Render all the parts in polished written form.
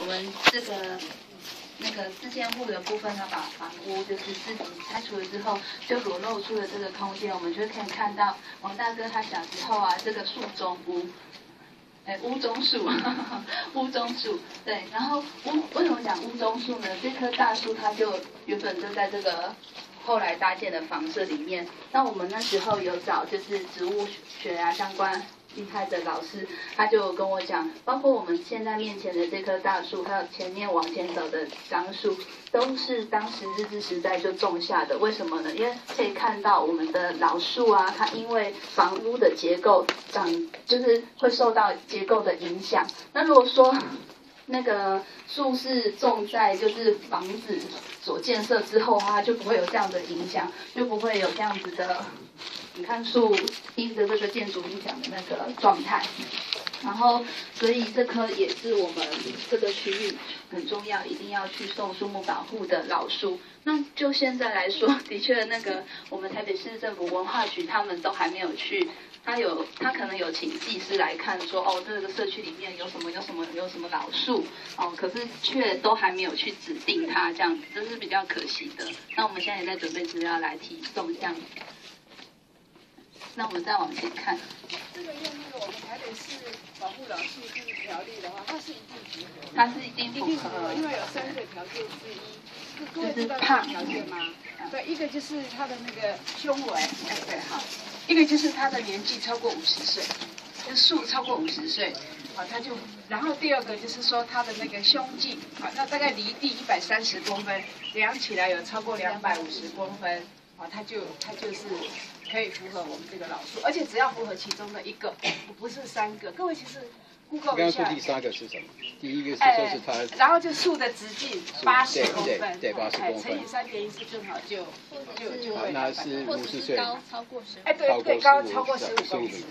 们这个那个自建户的部分，他把房屋就是自己拆除了之后，就裸露出了这个空间，我们就可以看到王大哥他小时候啊，这个树中屋。屋中树，屋中树，对，然后为什么讲屋中树呢？这棵大树它就原本就在这个后来搭建的房舍里面。那我们那时候有找就是植物学啊相关厉害的老师，他就跟我讲，包括我们现在面前的这棵大树，还有前面往前走的樟树，都是当时日治时代就种下的。为什么呢？因为可以看到我们的老树啊，它因为房屋的结构就是会受到结构的影响。那如果说那个树是种在就是房子所建设之后啊，就不会有这样的影响，就不会有这样子的。你看树因着这个建筑影响的那个状态，然后所以这棵也是我们这个区域很重要，一定要去送树木保护的老树。那就现在来说，的确那个我们台北市政府文化局他们都还没有去。他可能有请技师来看说，哦，这个社区里面有什么老树，哦，可是却都还没有去指定它，这样子，这是比较可惜的。那我们现在也在准备资料来提送这样子。那我们再往前看。 这个用那个我们台北市保护老树这个条例的话，它是一定符合。 它是一定符合， 因为有3个条件之一。各位知道这个条件吗？对，一个就是它的那个胸围，对，好。一个就是他的年纪超过50岁，就树超过50岁，好，他就，然后第二个就是说他的那个胸径，好，那大概离地130公分，量起来有超过250公分，好，他就是可以符合我们这个老树，而且只要符合其中的一个，不是3个。各位其实 Google 一下。 刚刚说第3个是什么？第一个是说是它， 然后就树的直径80公分， 对，80公分， 乘以3.14正好就会。 那是50岁， 高超过 15，对，最高超过15公尺，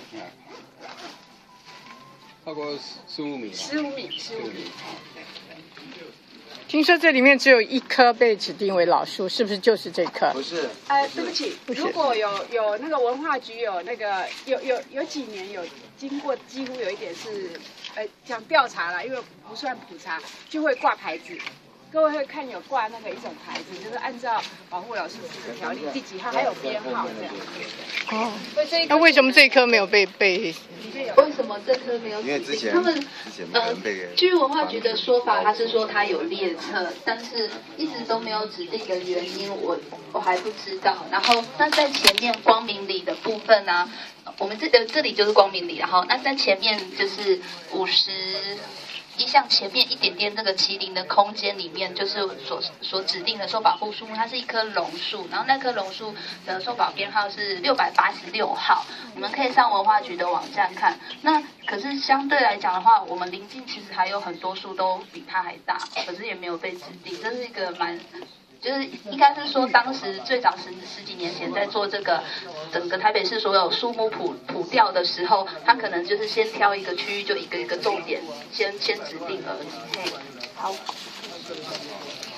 超过15米 ，15米。 听说这里面只有1棵被指定为老树，是不是就是这棵？ 不是。 对不起，如果有那个文化局有那个有几年有经过，几乎有一点是讲调查了，因为不算普查，就会挂牌子。各位会看有挂那个一种牌子，就是按照保护老树这个条例第几号，还有编号这样。 哦，那为什么这一棵没有被？ 为什么这棵没有？ 因为之前据文化局的说法，他是说他有列册，但是一直都没有指定的原因，我还不知道。然后那在前面光明里的部分呢，我们这里就是光明里，然后那在前面就是51项前面一点点这个麒麟的空间里面，就是所指定的受保护树木，它是一棵榕树，然后那棵榕树的受保编号是686号，你们可以上文化局的网站看。那可是相对来讲的话，我们邻近其实还有很多树都比它还大，可是也没有被指定，这是一个就是应该是说，当时最早十几年前在做这个整个台北市所有树木普调的时候，他可能就是先挑一个区域，就一个一个重点先指定而已。好。